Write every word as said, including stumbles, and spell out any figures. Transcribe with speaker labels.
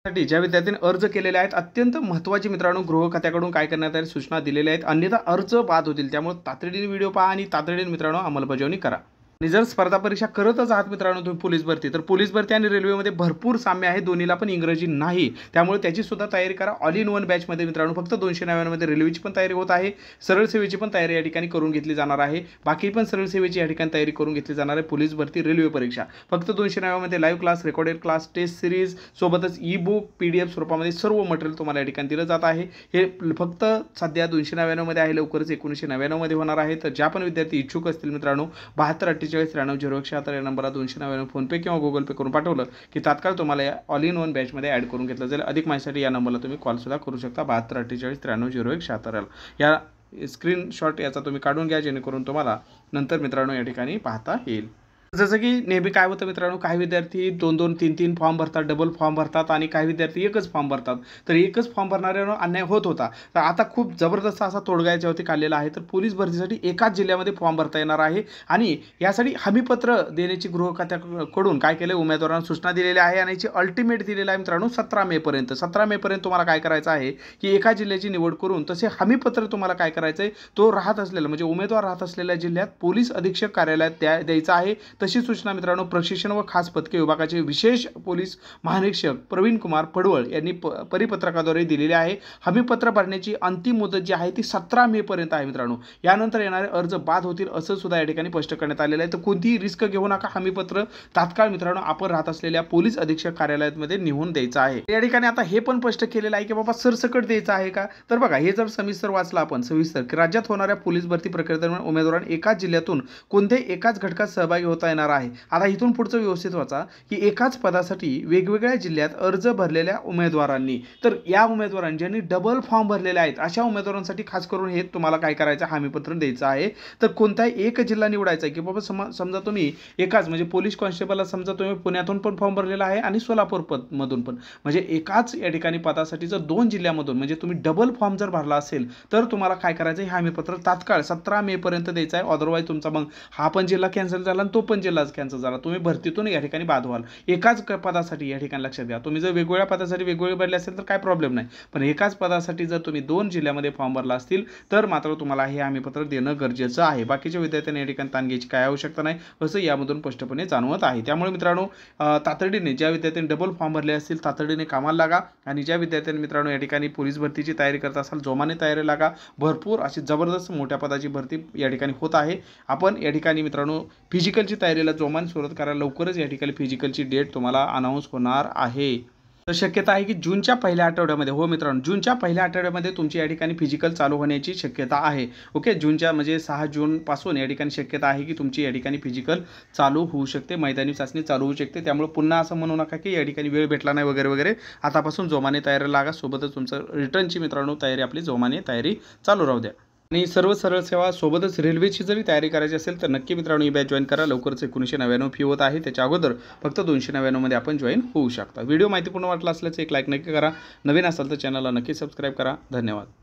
Speaker 1: साठी ज्या विद्यार्थ्यांनी अर्ज केलेले आहेत अत्यंत महत्त्वाची मित्रांनो गृह खात्याकडून काय करण्यात आले सूचना दिलेल्या आहेत, अन्यथा अर्ज बाद होतील। त्यामुळे तातडीने व्हिडिओ पहा आणि तातडीने मित्रांनो अंमलबजावणी करा। आणि जर स्पर्धा परीक्षा करतच आहात मित्रांनो तुम्ही पोलीस भरती, तर पोलीस भरती आणि रेल्वेमध्ये भरपूर साम्य आहे, दोन्हीला पण इंग्रजी नाही, त्यामुळे त्याची सुद्धा तयारी करा। ऑल इन वन बॅच मध्ये मित्रांनो फक्त दोनशे नव्याण्णव मध्ये रेल्वेची पण तयारी होत आहे, सरळ सेवेची पण तयारी या ठिकाणी करून घेतली जाणार आहे, बाकी पण सरळ सेवेची या ठिकाणी तयारी करून घेतली जाणार आहे। पोलीस भरती रेल्वे परीक्षा फक्त दोनशे नव्याण्णव मध्ये live class, recorded class, test series सोबतच ई बुक पीडीएफ स्वरूपामध्ये सर्व मटेरियल तुम्हाला या ठिकाणी दिलं जात आहे। हे फक्त सध्या दोनशे नव्याण्णव मध्ये आहे, लवकरच एकोणीसशे नव्याण्णव मध्ये होणार आहे। तर ज्या पण विद्यार्थी इच्छुक असतील मित्रांनो बहात्तर अठ्ठेचाळीस त्र्याण्णव झिरो एक शहात्तर या नंबरला दोनशे नव्याण्णव फोन पे किंवा गुगल पे करून पाठवलं की तात्काळ तुम्हाला या ऑल इन वन बॅच मध्ये ॲड करून घेतलं जाईल। अधिक माहितीसाठी या नंबरला तुम्ही कॉल सुद्धा करू शकता बहात्तर अठ्ठेचाळीस त्र्याण्णव झिरो एक शहात्तर या स्क्रीनशॉट याचा तुम्ही काढून घ्या, जेणेकरून तुम्हाला नंतर मित्रांनो या ठिकाणी पाहता येईल। जसं की नेहमी काय होतं मित्रांनो, काही विद्यार्थी दोन दोन तीन तीन फॉर्म भरतात, डबल फॉर्म भरतात आणि काही विद्यार्थी एकच फॉर्म भरतात, तर एकच फॉर्म भरणाऱ्यांवर अन्याय होत होता। तर आता खूप जबरदस्त असा तोडगा याच्यावरती काढलेला आहे। तर पोलीस भरतीसाठी एकाच जिल्ह्यामध्ये फॉर्म भरता येणार आहे आणि यासाठी हमीपत्र देण्याची गृह खात्याकडून काय केलं उमेदवारांना सूचना दिलेल्या आहे आणि याची अल्टिमेट दिलेला आहे मित्रांनो सतरा मे पर्यंत। सतरा मे पर्यंत तुम्हाला काय करायचं आहे की एका जिल्ह्याची निवड करून तसे हमीपत्र तुम्हाला काय करायचं आहे, तो राहत असलेला म्हणजे उमेदवार राहत असलेल्या जिल्ह्यात पोलीस अधीक्षक कार्यालयात द्या द्यायचा आहे। तशी सूचना मित्रांनो प्रशिक्षण व खास पथके विभागाचे विशेष पोलीस महानिरीक्षक प्रवीण कुमार पडवळ यांनी परिपत्रकाद्वारे दिलेले आहे। हमीपत्र भरण्याची अंतिम मुदत जी आहे ती सतरा मे पर्यंत आहे मित्रांनो, यानंतर येणारे अर्ज बाद होतील असं सुद्धा या ठिकाणी स्पष्ट करण्यात आलेलं आहे। तर कोणतीही रिस्क घेऊ नका, हमीपत्र तात्काळ मित्रांनो आपण राहत असलेल्या पोलीस अधीक्षक कार्यालयामध्ये निवून द्यायचं आहे। या ठिकाणी आता हे पण स्पष्ट केलेलं आहे की बाबा सरसकट द्यायचं आहे का, तर बघा हे जर सविस्तर वाचलं आपण सविस्तर की राज्यात होणाऱ्या पोलीस भरती प्रक्रियेदरम्यान उमेदवारांना एकाच जिल्ह्यातून कोणत्याही एकाच घटकात सहभागी होता येणार आहे। आता इथून पुढचं व्यवस्थित वाचा की एकाच पदासाठी वेगवेगळ्या जिल्ह्यात अर्ज भरलेल्या उमेदवारांनी, तर या उमेदवारांनी ज्यांनी डबल फॉर्म भरलेले आहेत अशा उमेदवारांसाठी खास करून हे तुम्हाला काय करायचं हमीपत्र द्यायचं आहे। तर कोणताही एक जिल्हा निवडायचा आहे की बाबा समजा तुम्ही एकाच म्हणजे पोलीस कॉन्स्टेबलला समजा तुम्ही पुण्यातून पण फॉर्म भरलेला आहे आणि सोलापूर मधून पण, म्हणजे एकाच या ठिकाणी पदासाठी जर दोन जिल्ह्यामधून म्हणजे तुम्ही डबल फॉर्म जर भरला असेल तर तुम्हाला काय करायचं हे हमीपत्र तात्काळ सतरा मे पर्यंत द्यायचं आहे। अदरवाईज तुमचा मग हा पण जिल्हा कॅन्सल झाला आणि तो पण जिल्हा कॅन्सल झाला, तुम्ही भरतीतून या ठिकाणी बाद व्हाल। एकाच पदासाठी या ठिकाणी लक्षात घ्या, तुम्ही जर वेगवेगळ्या पदासाठी वेगवेगळे भरले असेल तर काय प्रॉब्लेम नाही, पण एकाच पदासाठी जर तुम्ही दोन जिल्ह्यामध्ये फॉर्म भरला असतील तर मात्र तुम्हाला हे हमीपत्र देणं गरजेचं आहे। बाकीच्या विद्यार्थ्यांनी या ठिकाणी ताण घ्यायची काय आवश्यकता नाही असं यामधून स्पष्टपणे जाणवत आहे। त्यामुळे मित्रांनो तातडीने ज्या विद्यार्थ्यांनी डबल फॉर्म भरले असतील तातडीने कामाला लागा आणि ज्या विद्यार्थ्यांनी मित्रांनो या ठिकाणी पोलीस भरतीची तयारी करत असाल जोमाने तयारी लागा। भरपूर अशी जबरदस्त मोठ्या पदाची भरती या ठिकाणी होत आहे। आपण या ठिकाणी मित्रांनो फिजिकलची तयारीला जोमाने सुरुवात करा, लवकरच या ठिकाणी फिजिकलची डेट तुम्हाला अनाउन्स होणार आहे। तर शक्यता आहे की जूनच्या पहिल्या आठवड्यामध्ये, हो मित्रांनो जूनच्या पहिल्या आठवड्यामध्ये तुमची या ठिकाणी फिजिकल चालू होण्याची शक्यता आहे। ओके, जूनच्या म्हणजे सहा जून पासून या ठिकाणी शक्यता आहे की तुमची या ठिकाणी फिजिकल चालू होऊ शकते, मैदानी चाचणी चालू होऊ शकते। त्यामुळे पुन्हा असं म्हणू नका की या ठिकाणी वेळ भेटला नाही वगैरे वगैरे, आतापासून जोमाने तयारी लागा, सोबतच तुमचं रिटर्नची मित्रांनो तयारी आपली जोमाने तयारी चालू राहू द्या। आणि सर्व सरळ सेवा सोबतच रेल्वेची जरी तयारी करायची असेल तर नक्की मित्रांनो ही बॅच जॉईन करा। लवकरच एकोणीसशे नव्याण्णव फी होत आहे, त्याच्या अगोदर फक्त दोनशे नव्याण्णव मध्ये आपण जॉईन होऊ शकता। व्हिडिओ माहितीपूर्ण वाटला असल्याचं एक लाईक नक्की करा, नवीन असाल तर चॅनलला नक्की सबस्क्राईब करा। धन्यवाद।